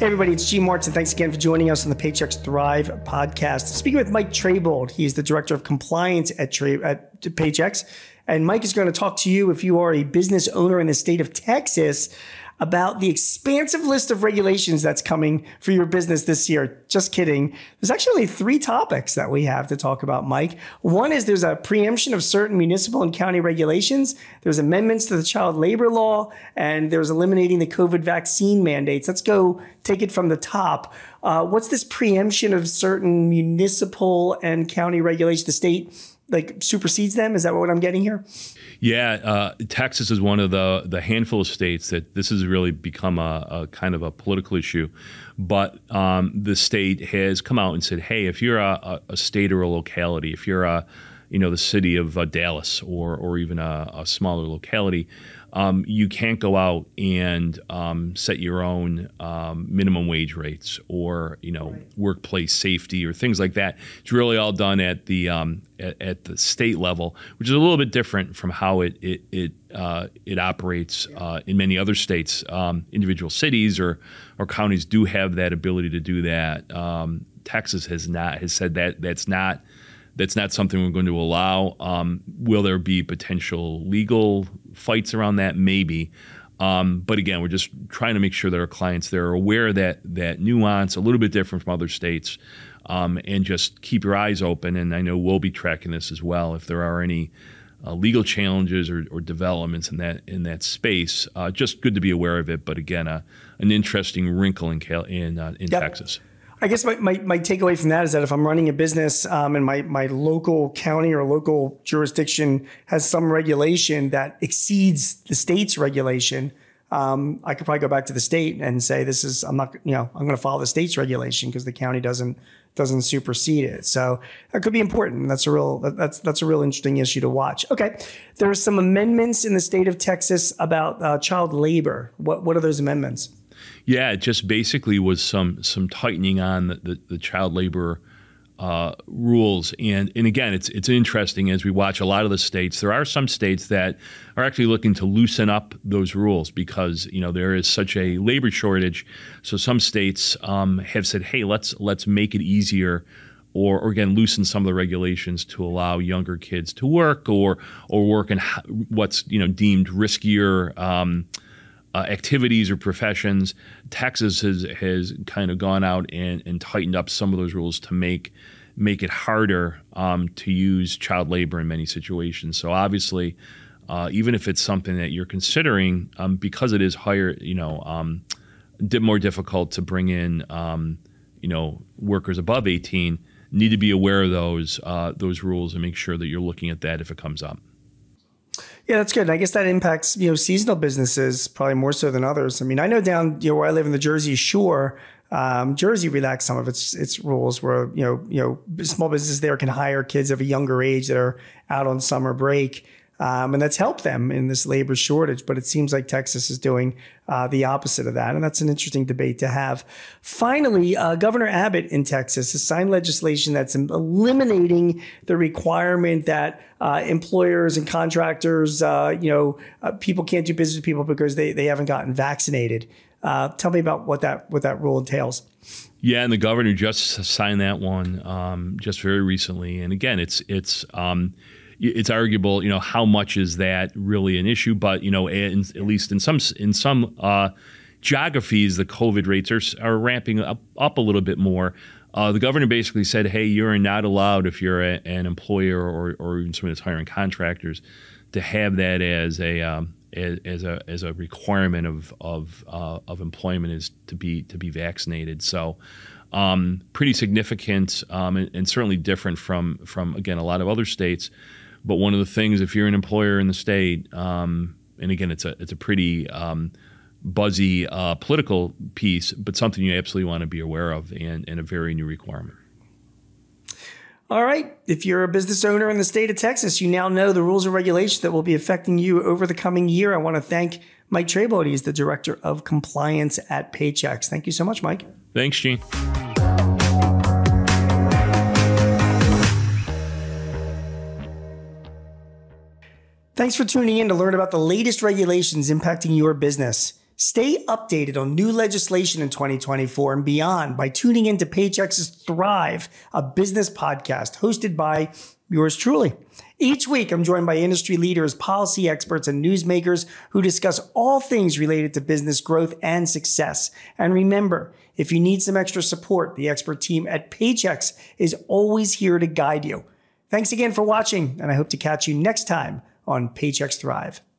Hey everybody, it's Gene Martin. Thanks again for joining us on the Paychex THRIVE podcast. Speaking with Mike Trabold, he's the Director of Compliance at Paychex. And Mike is going to talk to you, if you are a business owner in the state of Texas, about the expansive list of regulations that's coming for your business this year. Just kidding. There's actually only 3 topics that we have to talk about, Mike. One is there's a preemption of certain municipal and county regulations. There's amendments to the child labor law, and there's eliminating the COVID vaccine mandates. Let's go take it from the top. What's this preemption of certain municipal and county regulations? The state supersedes them? Is that what I'm getting here? Yeah, Texas is one of the handful of states that this has really become a kind of a political issue. But the state has come out and said, hey, if you're a state or a locality, if you're the city of Dallas or even a smaller locality, you can't go out and set your own minimum wage rates or workplace safety or things like that. It's really all done at the state level, which is a little bit different from how it operates in many other states. Individual cities or counties do have that ability to do that. Texas has said that that's not something we're going to allow. Will there be potential legal fights around that? Maybe. But again, we're just trying to make sure that our clients, they're aware of that nuance, a little bit different from other states, and just keep your eyes open. And I know we'll be tracking this as well. If there are any legal challenges or developments in that space, just good to be aware of it. But again, an interesting wrinkle in Texas. I guess my takeaway from that is that if I'm running a business and my local county or local jurisdiction has some regulation that exceeds the state's regulation, I could probably go back to the state and say, I'm going to follow the state's regulation because the county doesn't supersede it. So that could be important. That's a real interesting issue to watch. Okay. There are some amendments in the state of Texas about child labor. What are those amendments? Yeah, it just basically was some tightening on the child labor rules. And again, it's interesting as we watch a lot of the states. There are some states that are actually looking to loosen up those rules because there is such a labor shortage. So some states have said, hey, let's make it easier, or again loosen some of the regulations to allow younger kids to work or work in what's deemed riskier activities or professions. Texas has kind of gone out and tightened up some of those rules to make it harder to use child labor in many situations. So obviously, even if it's something that you're considering, because it is higher, more difficult to bring in, workers above 18, need to be aware of those rules and make sure that you're looking at that if it comes up. Yeah, that's good. And I guess that impacts, seasonal businesses probably more so than others. I mean, I know down, where I live in the Jersey Shore, Jersey relaxed some of its rules where, small businesses there can hire kids of a younger age that are out on summer break. And that's helped them in this labor shortage. But it seems like Texas is doing the opposite of that. And that's an interesting debate to have. Finally, Governor Abbott in Texas has signed legislation that's eliminating the requirement that employers and contractors, people can't do business with people because they haven't gotten vaccinated. Tell me about what that rule entails. Yeah, and the governor just signed that one just very recently. And again, it's arguable, how much is that really an issue? But at least in some geographies, the COVID rates are ramping up a little bit more. The governor basically said, "Hey, you're not allowed if you're an employer or even someone that's hiring contractors to have that as a requirement of employment is to be vaccinated." So. Pretty significant and certainly different from again a lot of other states. But one of the things, if you're an employer in the state, and again, it's a pretty buzzy political piece, but something you absolutely want to be aware of and a very new requirement. All right. If you're a business owner in the state of Texas, you now know the rules and regulations that will be affecting you over the coming year. I want to thank Mike Trabold. He's the Director of Compliance at Paychex. Thank you so much, Mike. Thanks, Gene. Thanks for tuning in to learn about the latest regulations impacting your business. Stay updated on new legislation in 2024 and beyond by tuning into Paychex Thrive, a business podcast hosted by yours truly. Each week, I'm joined by industry leaders, policy experts, and newsmakers who discuss all things related to business growth and success. And remember, if you need some extra support, the expert team at Paychex is always here to guide you. Thanks again for watching, and I hope to catch you next time on Paychex Thrive.